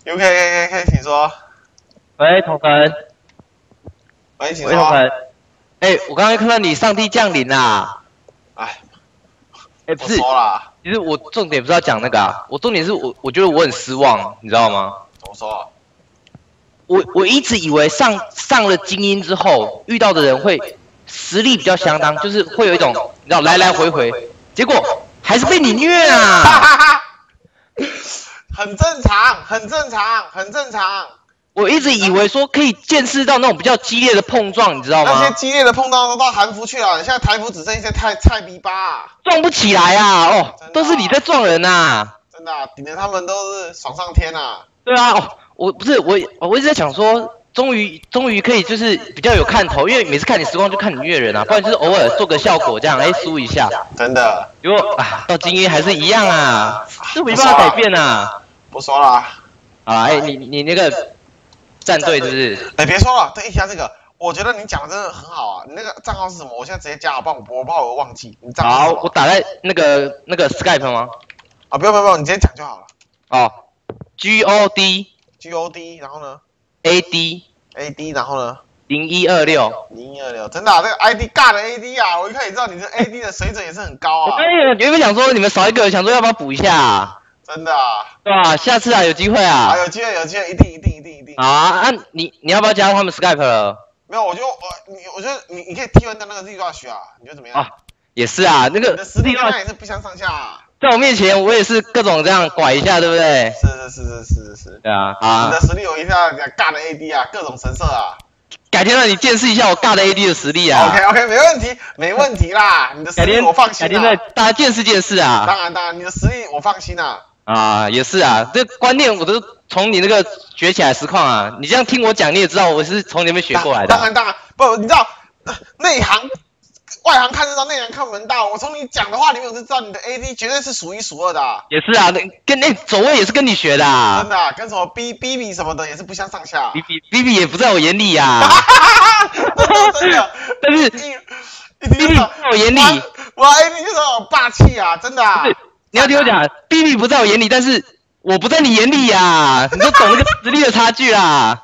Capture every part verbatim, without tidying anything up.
U K K K K，请说。 喂，同城。 喂，请喂，同说。 城。哎，我刚刚看到你上帝降临啦。 哎， 哎，不我是， 说啦。 其实我重点不是要讲那个啊，我重点是我我觉得我很失望，你知道吗？ 怎么说？ 我我一直以为上上了精英之后，遇到的人会实力比较相当，就是会有一种你知道来来回回，结果还是被你虐啊！ 哈哈哈，很正常，很正常，很正常。 我一直以为说可以见识到那种比较激烈的碰撞，你知道吗？ 那些激烈的碰撞都到韩服去了，现在台服只剩一些菜菜逼吧、啊， 撞不起来啊！哦，都是你在撞人呐、啊！ 真的、啊，顶着他们都是爽上天啊！ 对啊，哦，我不是我，我一直在想说，终于终于可以就是比较有看头，因为每次看你实况就看你虐人啊，不然就是偶尔做个效果这样，哎，输一下。 真的。 结果啊，到精英还是一样啊，这没办法改变啊。 不说了。 好啦，哎，你你那个战队是不是？ 哎，别说了，等一下这个，我觉得你讲的真的很好啊。你那个账号是什么？我现在直接加好，不然我我怕我忘记。你账号好，我打在那个那个 Skype 吗？ 啊，不用不用不用，你直接讲就好了。 哦 ，G O D G O D， 然后呢 A D A D， 然后呢零一二六零一二六，真的、啊，这个 I D 尬的 A D 啊，我一看也知道你这 A D 的水准也是很高啊。 哎，原本想说你们少一个，想说要不要补一下、啊？ 真的啊。 对吧？下次啊，有机会啊。 啊，有机会有机会，一定一定一定一定。 啊，啊你你要不要加入他们 Skype 了？ 没有，我就我你，我觉得你你可以替换掉那个 Z Rush 啊，你觉得怎么样？ 啊，也是啊，那个你的实力跟他也是不相上下、啊。 在我面前，我也是各种这样拐一下，对不对？ 是是是是是是。 对啊，啊， 你的实力我一下尬的 A D 啊，各种神色啊。 改天让你见识一下我尬的 A D 的实力啊。 OK OK， 没问题没问题啦，你的实力我放心、啊。 改天再大家见识见识啊。 当然当然，你的实力我放心啊。 啊，也是啊，这观念我都从你那个学起来实况啊。你这样听我讲，你也知道我是从你那边学过来的、啊。 当然当然，不，你知道内行。外行看得到，内行看门道。我从你讲的话里面，我就知道你的 A D 绝对是数一数二的、啊。 也是啊，那跟那走位也是跟你学的、啊。 真的、啊，跟什么 B B B 什么的也是不相上下。 B B B B 也不在我眼里呀、啊。 真的真的， 但是 B B 不在我眼里， 我 A D 就是很霸气啊，真的、啊。 不是，你要听我讲 ，B B 不在我眼里，但是我不在你眼里呀、啊，你都懂那个实力的差距啦。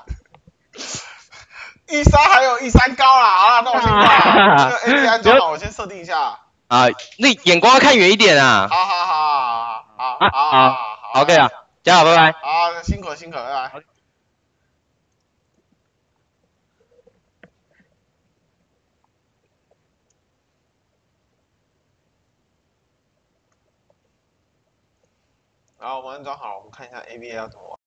一三还有一三高啦，好啦，那我先挂，这个 A D 安装好，我先设定一下。 啊，那眼光要看远一点啊。 好好好好好好好好好 OK 啊，加油，拜拜。 好，辛苦了辛苦了，拜拜。然后我们安装好了，我们看一下 A B A 要怎么玩。